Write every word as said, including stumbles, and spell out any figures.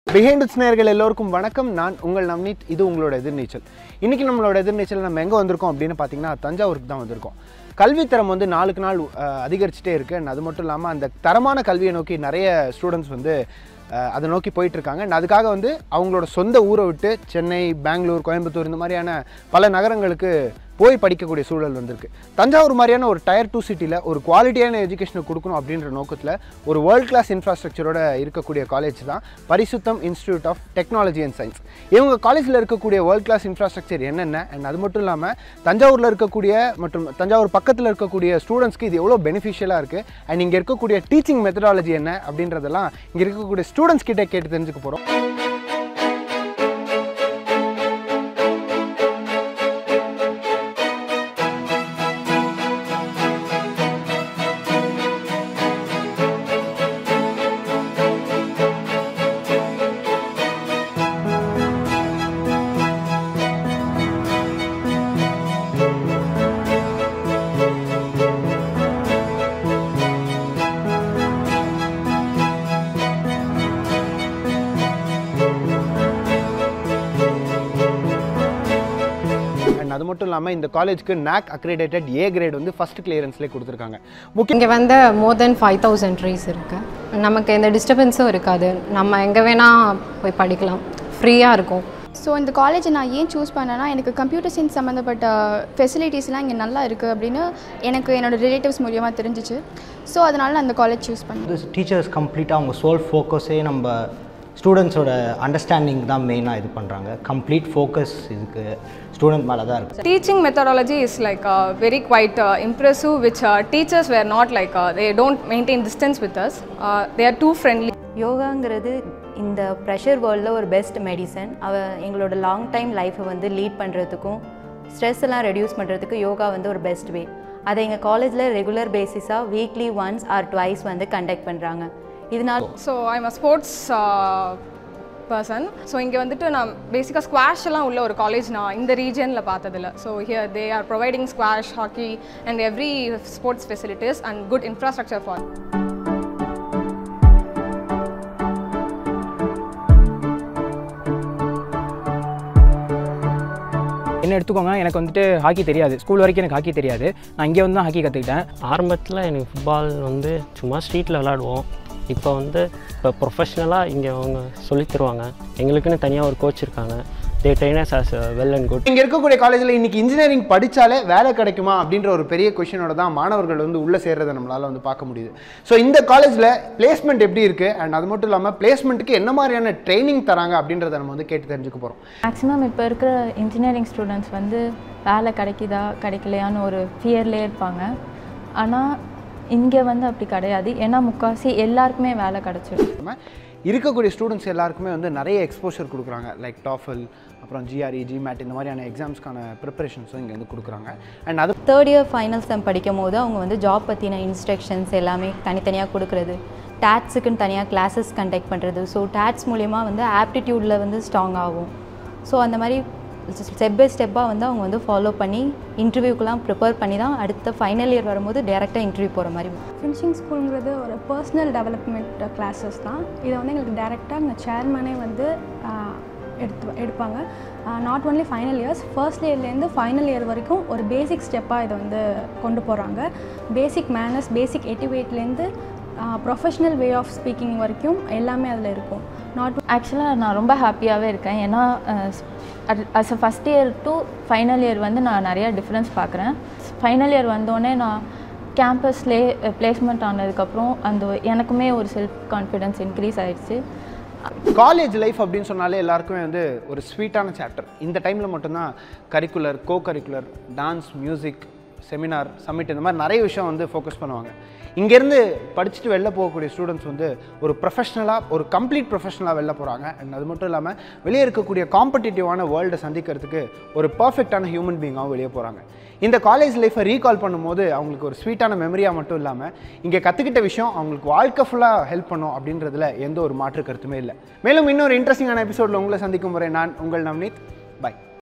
BEHINDWOODS நேயர்கள் எல்லோருக்கும் வணக்கம். நான் உங்கள் நவ்னீத். இது உங்களோட எதிர்நீச்சல். இன்னைக்கு நம்மளோட எதிர்நீச்சல் நம்ம எங்கே வந்திருக்கோம் அப்படின்னு பார்த்தீங்கன்னா தஞ்சாவூருக்கு தான் வந்திருக்கோம். கல்வித்தரம் வந்து நாளுக்கு நாள் அதிகரிச்சுட்டே இருக்குது. அது மட்டும் இல்லாமல் அந்த தரமான கல்வியை நோக்கி நிறைய ஸ்டூடெண்ட்ஸ் வந்து அதை நோக்கி போயிட்டுருக்காங்க. அதுக்காக வந்து அவங்களோட சொந்த ஊரை விட்டு சென்னை, பெங்களூர், கோயம்புத்தூர் இந்த மாதிரியான பல நகரங்களுக்கு போய் படிக்கக்கூடிய சூழல் வந்திருக்கு. தஞ்சாவூர் மாதிரியான ஒரு டயர் டூ சிட்டியில் ஒரு குவாலிட்டியான எஜுகேஷனை கொடுக்கணும் அப்படின்ற நோக்கத்தில் ஒரு வேர்ல்ட் கிளாஸ் இன்ஃப்ராஸ்ட்ரக்சரோட இருக்கக்கூடிய காலேஜ் தான் Parisutham institute of technology and science. இவங்க காலேஜில் இருக்கக்கூடிய வேர்ல்ட் கிளாஸ் இன்ஃப்ராஸ்ட்ரக்சர் என்னென்ன அண்ட் அது மட்டும் இல்லாமல் தஞ்சாவூரில் இருக்கக்கூடிய மற்றும் தஞ்சாவூர் பக்கத்தில் இருக்கக்கூடிய ஸ்டூடெண்ட்ஸ்க்கு இது எவ்வளோ பெனிஃபிஷியலாக இருக்குது அண்ட் இங்கே இருக்கக்கூடிய டீச்சிங் மெத்தடாலஜி என்ன அப்படின்றதெல்லாம் இங்கே இருக்கக்கூடிய ஸ்டூடெண்ட்ஸ் கிட்டே கேட்டு தெரிஞ்சுக்க போகிறோம். அது மட்டும் இல்லாமல் இந்த காலேஜுக்கு N A A C Accredited A grade வந்து ஃபர்ஸ்ட் கிளியரன்ஸ்லேயே கொடுத்துருக்காங்க. இங்கே வந்து more than five thousand trees இருக்குது. நமக்கு எந்த டிஸ்டர்பன்ஸும் இருக்காது. நம்ம எங்கே வேணால் போய் படிக்கலாம், ஃப்ரீயாக இருக்கும். ஸோ இந்த காலேஜை நான் ஏன் சூஸ் பண்ணேன்னா, எனக்கு கம்ப்யூட்டர் சயின்ஸ் சம்மந்தப்பட்ட ஃபெசிலிட்டிஸ்லாம் இங்கே நல்லா இருக்குது அப்படின்னு எனக்கு என்னோடய ரிலேட்டிவ்ஸ் மூலியமாக தெரிஞ்சிச்சு. ஸோ அதனால நான் அந்த காலேஜ் சூஸ் பண்ணேன். டீச்சர்ஸ் கம்ப்ளீட்டாக அவங்க சோல் ஃபோக்கஸே நம்ம ஸ்டூடெண்ட்ஸோட அண்டர்ஸ்டாண்டிங் தான் மெயினாக இது பண்ணுறாங்க. கம்ப்ளீட் ஃபோக்கஸ் இதுக்கு ஸ்டூடெண்ட் மேலே தான் இருக்குது. Teaching methodology is like uh, very quite uh, impressive, which uh, teachers were not like uh, they don't maintain distance with us. Uh, they are too friendly. யோகாங்கிறது இந்த pressure வேர்ல்டில் ஒரு best medicine. அவ எங்களோட long time லைஃப்பை வந்து lead பண்ணுறதுக்கும் stress எல்லாம் reduce பண்ணுறதுக்கு யோகா வந்து ஒரு பெஸ்ட் வே. அதை எங்கள் காலேஜில் ரெகுலர் பேசிஸாக வீக்லி ஒன்ஸ் ஆர் ட்வைஸ் வந்து கண்டக்ட் பண்ணுறாங்க. இதனால் so I'm a sports person. So இங்கே வந்துட்டு நான் பேசிக்காக ஸ்குவாஷ் எல்லாம் உள்ள ஒரு காலேஜ் நான் இந்த ரீஜனில் பார்த்ததில்ல. So here they are providing squash, hockey and every sports facilities and good infrastructure for. என்ன எடுத்துக்கோங்க, எனக்கு வந்துட்டு ஹாக்கி தெரியாது. ஸ்கூல் வரைக்கும் எனக்கு ஹாக்கி தெரியாது. நான் இங்கே வந்து தான் ஹாக்கி கற்றுக்கிட்டேன். ஆரம்பத்தில் எனக்கு ஃபுட்பால் வந்து சும்மா ஸ்ட்ரீட்டில் விளாடுவோம். இப்போ வந்து இப்போ ப்ரொஃபஷ்னலாக இங்கே அவங்க சொல்லித் தருவாங்க. எங்களுக்குன்னு தனியாக ஒரு கோச் இருக்காங்க. They trainers as well and good. இங்கே இருக்கக்கூடிய காலேஜில் இன்றைக்கி இன்ஜினியரிங் படித்தாலே வேலை கிடைக்குமா அப்படின்ற ஒரு பெரிய கொஷினோட தான் மாணவர்கள் வந்து உள்ளே சேர்றதை நம்மளால் வந்து பார்க்க முடியுது. ஸோ இந்த காலேஜில் பிளேஸ்மெண்ட் எப்படி இருக்குது அண்ட் அது மட்டும் இல்லாமல் பிளேஸ்மெண்ட்டுக்கு என்ன மாதிரியான ட்ரைனிங் தராங்க அப்படின்றத நம்ம வந்து கேட்டு தெரிஞ்சுக்க போகிறோம். மேக்ஸிமம் இப்போ இருக்கிற இன்ஜினியரிங் ஸ்டூடெண்ட்ஸ் வந்து வேலை கிடைக்குதா கிடைக்கலையான்னு ஒரு ஃபியர்லேயே இருப்பாங்க. ஆனால் இங்கே வந்து அப்படி கிடையாது. ஏன்னா முக்கால்வாசி எல்லாருக்குமே வேலை கிடச்சிடும். இருக்கக்கூடிய ஸ்டூடெண்ட்ஸ் எல்லாருக்குமே வந்து நிறைய எக்ஸ்போஷர் கொடுக்குறாங்க. லைக் டாஃபல், அப்புறம் ஜிஆர்இ, ஜிமேட் இந்த மாதிரியான எக்ஸாம்ஸ்க்கான ப்ரிப்பரேஷன்ஸும் இங்கே வந்து கொடுக்குறாங்க. அண்ட் அது தேர்ட் இயர் ஃபைனல் செம் படிக்கும் போது அவங்க வந்து ஜாப் பற்றின இன்ஸ்ட்ரக்ஷன்ஸ் எல்லாமே தனித்தனியாக கொடுக்குறது, டேட்ஸுக்குன்னு தனியாக கிளாஸஸ் கண்டக்ட் பண்ணுறது. ஸோ டேட்ஸ் மூலிமா வந்து ஆப்டிடியூடில் வந்து ஸ்ட்ராங் ஆகும். ஸோ அந்த மாதிரி ஸ்டெப் பை ஸ்டெப்பாக வந்து அவங்க வந்து ஃபாலோ பண்ணி இன்டர்வியூக்கெலாம் ப்ரிப்பேர் பண்ணி தான் அடுத்த ஃபைனல் இயர் வரும்போது டேரெக்டாக இன்டர்வியூ போகிற மாதிரி. ஃபினிஷிங் ஸ்கூலுங்கிறது ஒரு பர்சனல் டெவலப்மெண்ட் கிளாஸஸ் தான். இதை வந்து எங்களுக்கு டேரெக்டாக எங்கள் சேர்மனே வந்து எடுத்து எடுப்பாங்க. Not only final years, first இயர்லேருந்து ஃபைனல் இயர் வரைக்கும் ஒரு பேசிக் ஸ்டெப்பாக இதை வந்து கொண்டு போகிறாங்க. பேசிக் மேனர்ஸ், பேசிக் எட்டிவேட்லேருந்து ப்ரொஃபஷ்னல் வே ஆஃப் ஸ்பீக்கிங் வரைக்கும் எல்லாமே அதில் இருக்கும். நாட் ஆக்சுவலாக நான் ரொம்ப ஹாப்பியாகவே இருக்கேன். ஏன்னா as a first year to final year வந்து நான் நிறையா டிஃப்ரென்ஸ் பார்க்குறேன். ஃபைனல் இயர் வந்தோடனே நான் கேம்பஸ்லேயே பிளேஸ்மெண்ட் ஆனதுக்கப்புறம் அந்த எனக்குமே ஒரு செல்ஃப் கான்ஃபிடென்ஸ் இன்க்ரீஸ் ஆகிடுச்சு. காலேஜ் லைஃப் அப்படின்னு சொன்னாலே எல்லாருக்குமே வந்து ஒரு ஸ்வீட்டான சாப்டர். இந்த டைமில் மட்டும்தான் curricular, co curricular, dance, music, seminar, summit இந்த மாதிரி நிறைய விஷயம் வந்து ஃபோக்கஸ் பண்ணுவாங்க. இங்கேருந்து படிச்சுட்டு வெளில போகக்கூடிய ஸ்டூடெண்ட்ஸ் வந்து ஒரு ப்ரொஃபஷ்னலாக, ஒரு கம்ப்ளீட் ப்ரொஃபஷ்னலாக வெளில போகிறாங்க. அண்ட் அது மட்டும் இல்லாமல் வெளியே இருக்கக்கூடிய காம்படிட்டிவான வேர்ல்டை சந்திக்கிறதுக்கு ஒரு பர்ஃபெக்டான ஹியூமன் பீயிங்காகவும் வெளியே போகிறாங்க. இந்த காலேஜ் லைஃப்பை ரீகால் பண்ணும்போது அவங்களுக்கு ஒரு ஸ்வீட்டான மெமரியாக மட்டும் இல்லாமல் இங்கே கற்றுக்கிட்ட விஷயம் அவங்களுக்கு வாழ்க்கை ஃபுல்லாக ஹெல்ப் பண்ணும் அப்படின்றதுல எந்த ஒரு மாற்று கருத்துமே இல்லை. மேலும் இன்னொரு இன்ட்ரெஸ்டிங்கான எபிசோடில் உங்களை சந்திக்கும் முறை நான் உங்கள் நவ்னீத். பை.